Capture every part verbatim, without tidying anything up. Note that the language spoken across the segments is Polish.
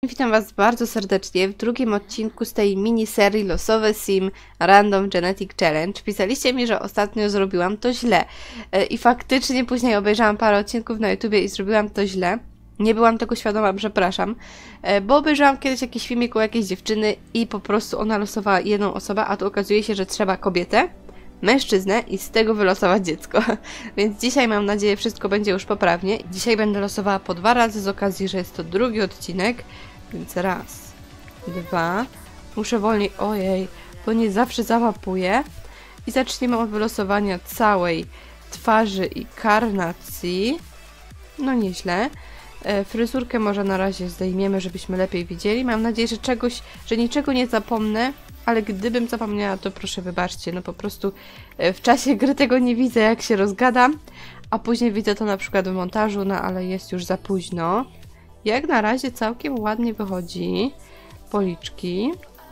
Witam Was bardzo serdecznie w drugim odcinku z tej miniserii Losowe Sim Random Genetic Challenge. Pisaliście mi, że ostatnio zrobiłam to źle i faktycznie później obejrzałam parę odcinków na YouTubie i zrobiłam to źle. Nie byłam tego świadoma, przepraszam, bo obejrzałam kiedyś jakiś filmik u jakiejś dziewczyny i po prostu ona losowała jedną osobę, a tu okazuje się, że trzeba kobietę, mężczyznę i z tego wylosować dziecko. Więc dzisiaj mam nadzieję wszystko będzie już poprawnie. Dzisiaj będę losowała po dwa razy z okazji, że jest to drugi odcinek. Więc raz, dwa. Muszę wolniej, ojej, bo nie zawsze załapuję. I zaczniemy od wylosowania całej twarzy i karnacji. No nieźle. E, fryzurkę może na razie zdejmiemy, żebyśmy lepiej widzieli. Mam nadzieję, że czegoś, że niczego nie zapomnę. Ale gdybym zapomniała, to proszę wybaczcie, no po prostu w czasie gry tego nie widzę, jak się rozgadam, a później widzę to na przykład w montażu, no ale jest już za późno. Jak na razie całkiem ładnie wychodzi. Policzki,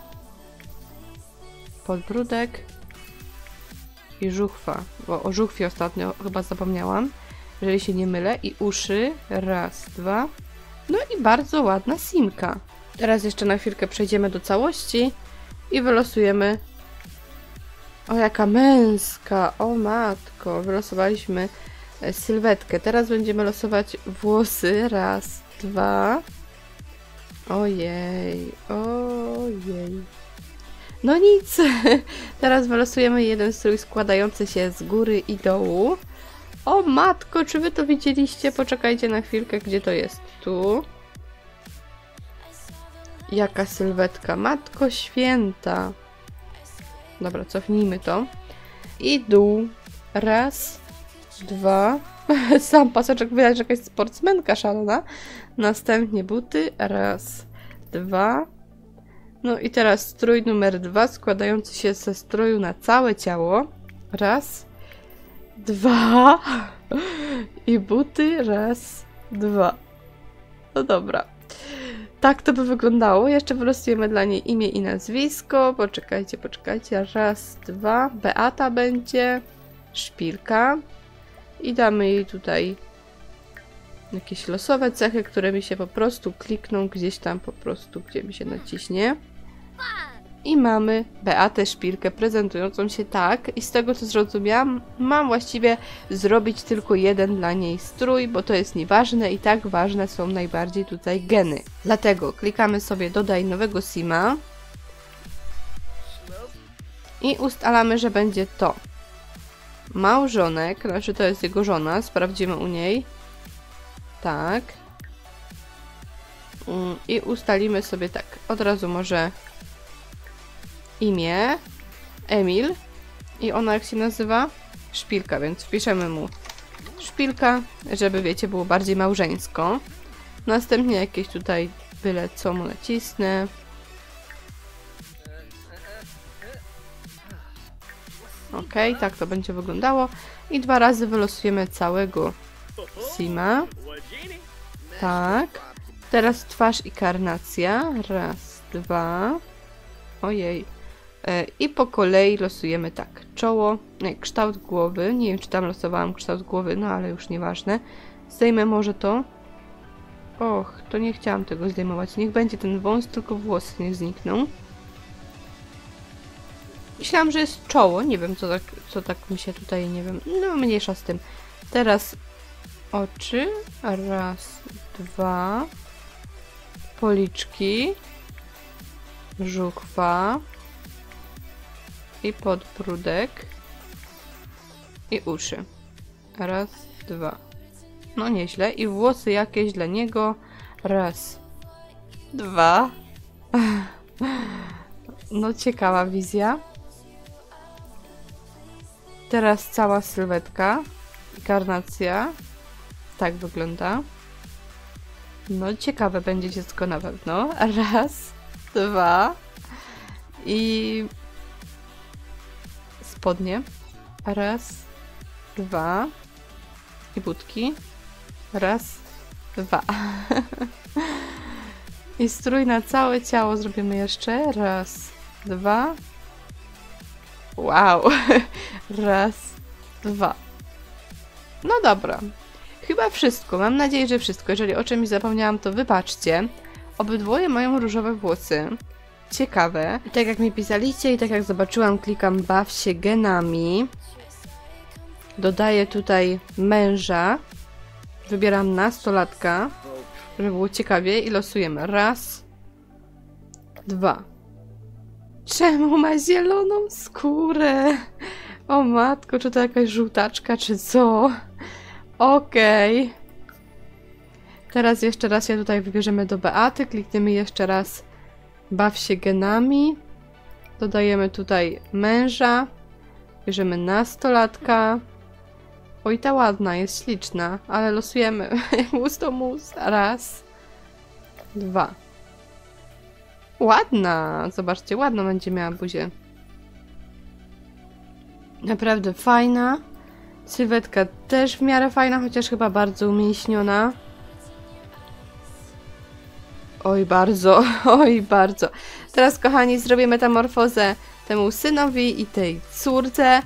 podbródek i żuchwa, bo o żuchwie ostatnio chyba zapomniałam, jeżeli się nie mylę, i uszy, raz, dwa, no i bardzo ładna simka. Teraz jeszcze na chwilkę przejdziemy do całości. I wylosujemy... O, jaka męska! O matko! Wylosowaliśmy sylwetkę. Teraz będziemy losować włosy. Raz, dwa... Ojej, ojej... No nic! Teraz wylosujemy jeden strój składający się z góry i dołu. O matko, czy wy to widzieliście? Poczekajcie na chwilkę, gdzie to jest? Tu... Jaka sylwetka, matko święta. Dobra, cofnijmy to. I dół. Raz, dwa. Sam paseczek widać, że jakaś sportsmenka szalona. Następnie buty. Raz, dwa. No i teraz strój numer dwa, składający się ze stroju na całe ciało. Raz, dwa. I buty. Raz, dwa. No dobra. Tak to by wyglądało. Jeszcze wylosujemy dla niej imię i nazwisko. Poczekajcie, poczekajcie. Raz, dwa. Beata będzie. Szpilka. I damy jej tutaj jakieś losowe cechy, które mi się po prostu klikną gdzieś tam po prostu, gdzie mi się naciśnie. I mamy Beatę Szpilkę prezentującą się tak. I z tego co zrozumiałam, mam właściwie zrobić tylko jeden dla niej strój, bo to jest nieważne i tak ważne są najbardziej tutaj geny. Dlatego klikamy sobie dodaj nowego sima. I ustalamy, że będzie to małżonek, znaczy to jest jego żona, sprawdzimy u niej. Tak. I ustalimy sobie tak, od razu może imię, Emil, i ona jak się nazywa? Szpilka, więc wpiszemy mu Szpilka, żeby wiecie, było bardziej małżeńsko. Następnie jakieś tutaj byle co mu nacisnę. Ok, tak to będzie wyglądało. I dwa razy wylosujemy całego sima. Tak. Teraz twarz i karnacja. Raz, dwa. Ojej. I po kolei losujemy tak. Czoło, nie, kształt głowy. Nie wiem, czy tam losowałam kształt głowy, no ale już nieważne. Zdejmę może to. Och, to nie chciałam tego zdejmować. Niech będzie ten wąs, tylko włosy nie znikną. Myślałam, że jest czoło. Nie wiem, co tak, co tak mi się tutaj, nie wiem. No, mniejsza z tym. Teraz oczy. Raz, dwa. Policzki. Żuchwa. I podbródek. I uszy. Raz, dwa. No nieźle. I włosy jakieś dla niego. Raz, dwa. No ciekawa wizja. Teraz cała sylwetka. Karnacja. Tak wygląda. No ciekawe będzie dziecko na pewno. Raz, dwa. I spodnie. Raz, dwa. I butki. Raz, dwa. I strój na całe ciało zrobimy jeszcze. Raz, dwa. Wow. Raz, dwa. No dobra. Chyba wszystko. Mam nadzieję, że wszystko. Jeżeli o czymś zapomniałam, to wybaczcie. Obydwoje mają różowe włosy. Ciekawe. I tak jak mi pisaliście i tak jak zobaczyłam, klikam baw się genami. Dodaję tutaj męża. Wybieram nastolatka, żeby było ciekawie i losujemy. Raz, dwa. Czemu ma zieloną skórę? O matko, czy to jakaś żółtaczka, czy co? Okej. Okay. Teraz jeszcze raz się tutaj wybierzemy do Beaty. Klikniemy jeszcze raz baw się genami. Dodajemy tutaj męża. Bierzemy nastolatka. Oj, ta ładna, jest śliczna, ale losujemy mus to mus. Raz, dwa. Ładna! Zobaczcie, ładną będzie miała buzię. Naprawdę fajna. Sylwetka też w miarę fajna, chociaż chyba bardzo umięśniona. Oj, bardzo, oj, bardzo. Teraz, kochani, zrobię metamorfozę temu synowi i tej córce.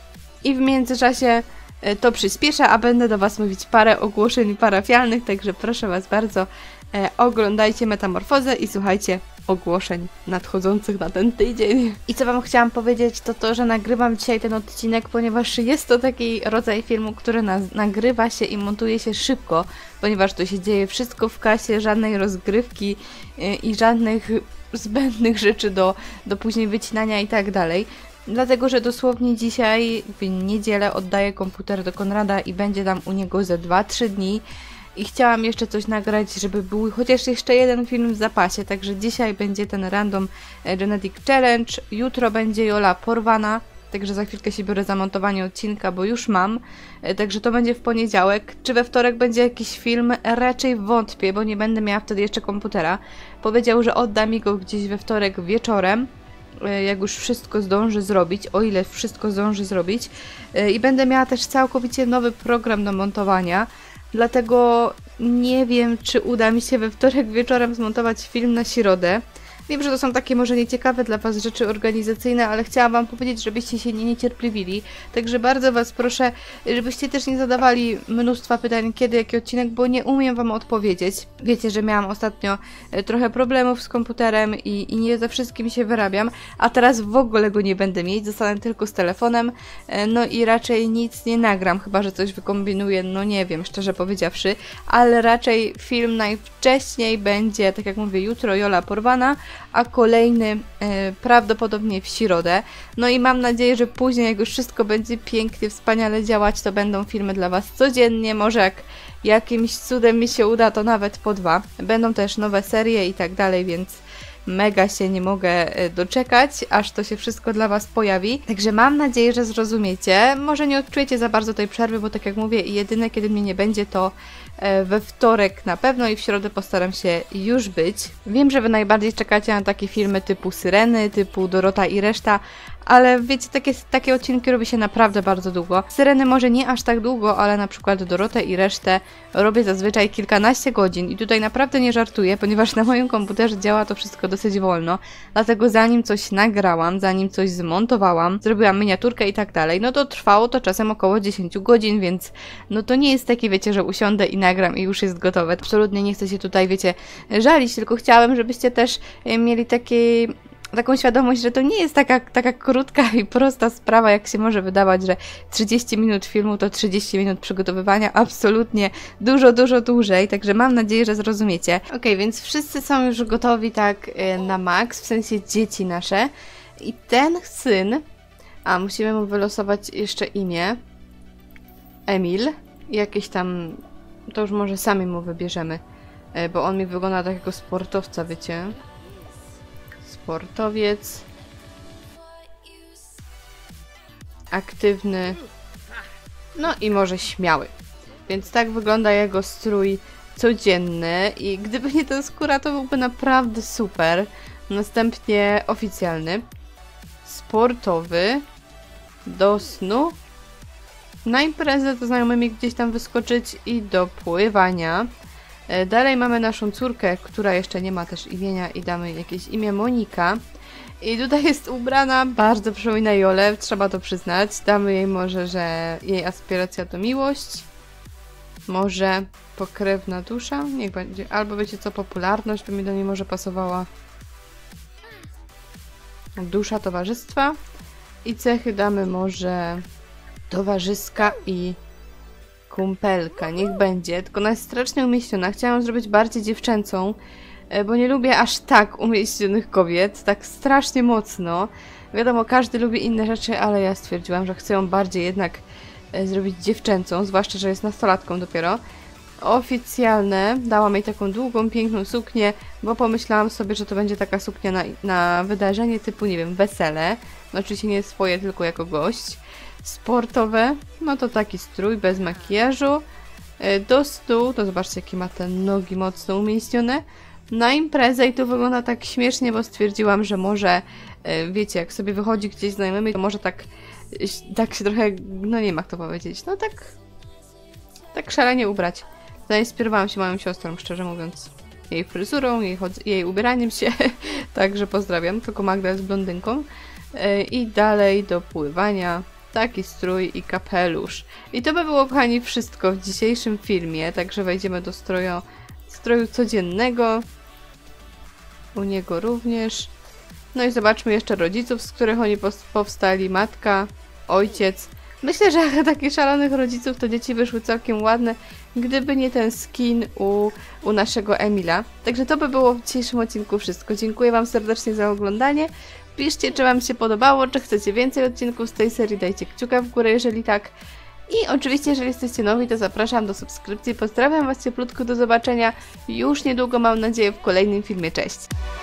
I w międzyczasie to przyspieszę, a będę do Was mówić parę ogłoszeń parafialnych, także proszę Was bardzo, e, oglądajcie metamorfozę i słuchajcie ogłoszeń nadchodzących na ten tydzień. I co Wam chciałam powiedzieć, to to, że nagrywam dzisiaj ten odcinek, ponieważ jest to taki rodzaj filmu, który na nagrywa się i montuje się szybko, ponieważ to się dzieje wszystko w kasie, żadnej rozgrywki e, i żadnych zbędnych rzeczy do, do później wycinania i tak dalej. Dlatego, że dosłownie dzisiaj, w niedzielę, oddaję komputer do Konrada i będzie tam u niego ze dwa trzy dni. I chciałam jeszcze coś nagrać, żeby był chociaż jeszcze jeden film w zapasie. Także dzisiaj będzie ten Random Genetic Challenge, jutro będzie Jola porwana. Także za chwilkę się biorę za montowanie odcinka, bo już mam. Także to będzie w poniedziałek. Czy we wtorek będzie jakiś film? Raczej wątpię, bo nie będę miała wtedy jeszcze komputera. Powiedział, że odda mi go gdzieś we wtorek wieczorem, jak już wszystko zdąży zrobić, o ile wszystko zdąży zrobić. I będę miała też całkowicie nowy program do montowania, dlatego nie wiem, czy uda mi się we wtorek wieczorem zmontować film na środę. Wiem, że to są takie może nieciekawe dla Was rzeczy organizacyjne, ale chciałam Wam powiedzieć, żebyście się nie niecierpliwili. Także bardzo Was proszę, żebyście też nie zadawali mnóstwa pytań, kiedy, jaki odcinek, bo nie umiem Wam odpowiedzieć. Wiecie, że miałam ostatnio trochę problemów z komputerem i, i nie ze wszystkim się wyrabiam, a teraz w ogóle go nie będę mieć, zostanę tylko z telefonem, no i raczej nic nie nagram, chyba że coś wykombinuję, no nie wiem, szczerze powiedziawszy, ale raczej film najwcześniej będzie, tak jak mówię, jutro Jola porwana, a kolejny e, prawdopodobnie w środę. No i mam nadzieję, że później, jak już wszystko będzie pięknie, wspaniale działać, to będą filmy dla Was codziennie. Może jak jakimś cudem mi się uda, to nawet po dwa. Będą też nowe serie i tak dalej, więc mega się nie mogę doczekać, aż to się wszystko dla Was pojawi. Także mam nadzieję, że zrozumiecie. Może nie odczujecie za bardzo tej przerwy, bo tak jak mówię, jedyne kiedy mnie nie będzie, to we wtorek na pewno i w środę postaram się już być. Wiem, że Wy najbardziej czekacie na takie filmy typu Syreny, typu Dorota i reszta, ale wiecie, takie, takie odcinki robi się naprawdę bardzo długo. Syreny może nie aż tak długo, ale na przykład Dorotę i resztę robię zazwyczaj kilkanaście godzin i tutaj naprawdę nie żartuję, ponieważ na moim komputerze działa to wszystko dosyć wolno, dlatego zanim coś nagrałam, zanim coś zmontowałam, zrobiłam miniaturkę i tak dalej, no to trwało to czasem około dziesięć godzin, więc no to nie jest takie, wiecie, że usiądę i nagram i już jest gotowe. Absolutnie nie chcę się tutaj, wiecie, żalić, tylko chciałabym, żebyście też mieli takie... taką świadomość, że to nie jest taka, taka krótka i prosta sprawa, jak się może wydawać, że trzydzieści minut filmu to trzydzieści minut przygotowywania, absolutnie dużo, dużo dłużej, także mam nadzieję, że zrozumiecie. Ok, więc wszyscy są już gotowi tak na maks, w sensie dzieci nasze i ten syn, a musimy mu wylosować jeszcze imię, Emil, jakieś tam, to już może sami mu wybierzemy, bo on mi wygląda na takiego sportowca, wiecie. Sportowiec, aktywny, no i może śmiały. Więc tak wygląda jego strój codzienny i gdyby nie ta skóra, to byłby naprawdę super. Następnie oficjalny, sportowy, do snu, na imprezę ze znajomymi gdzieś tam wyskoczyć i do pływania. Dalej mamy naszą córkę, która jeszcze nie ma też imienia i damy jej jakieś imię, Monika. I tutaj jest ubrana, bardzo przypomina Jolę, trzeba to przyznać. Damy jej może, że jej aspiracja to miłość. Może pokrewna dusza? Niech będzie. Albo wiecie co, popularność by mi do niej może pasowała. Dusza towarzystwa. I cechy damy może towarzyska i kumpelka. Niech będzie. Tylko ona jest strasznie umieściona. Chciałam zrobić bardziej dziewczęcą, bo nie lubię aż tak umieścionych kobiet. Tak strasznie mocno. Wiadomo, każdy lubi inne rzeczy, ale ja stwierdziłam, że chcę ją bardziej jednak zrobić dziewczęcą, zwłaszcza, że jest nastolatką dopiero. Oficjalne. Dałam jej taką długą, piękną suknię, bo pomyślałam sobie, że to będzie taka suknia na, na wydarzenie typu, nie wiem, wesele. No oczywiście nie swoje, tylko jako gość. Sportowe. No to taki strój bez makijażu. Do stół. To zobaczcie, jakie ma te nogi mocno umieścione. Na imprezę i to wygląda tak śmiesznie, bo stwierdziłam, że może, wiecie, jak sobie wychodzi gdzieś z znajomymi, to może tak, tak się trochę, no nie wiem jak to powiedzieć, no tak, tak szalenie ubrać. Zainspirowałam się moją siostrą, szczerze mówiąc, jej fryzurą, jej, jej ubieraniem się, także pozdrawiam, tylko Magda jest blondynką. I dalej do pływania, taki strój i kapelusz. I to by było, kochani, wszystko w dzisiejszym filmie, także wejdziemy do stroju, stroju codziennego. U niego również. No i zobaczmy jeszcze rodziców, z których oni powstali. Matka, ojciec. Myślę, że takich szalonych rodziców to dzieci wyszły całkiem ładne, gdyby nie ten skin u, u naszego Emila. Także to by było w dzisiejszym odcinku wszystko. Dziękuję Wam serdecznie za oglądanie. Piszcie, czy Wam się podobało, czy chcecie więcej odcinków z tej serii. Dajcie kciuka w górę, jeżeli tak. I oczywiście, jeżeli jesteście nowi, to zapraszam do subskrypcji. Pozdrawiam Was cieplutko, do zobaczenia już niedługo, mam nadzieję, w kolejnym filmie. Cześć!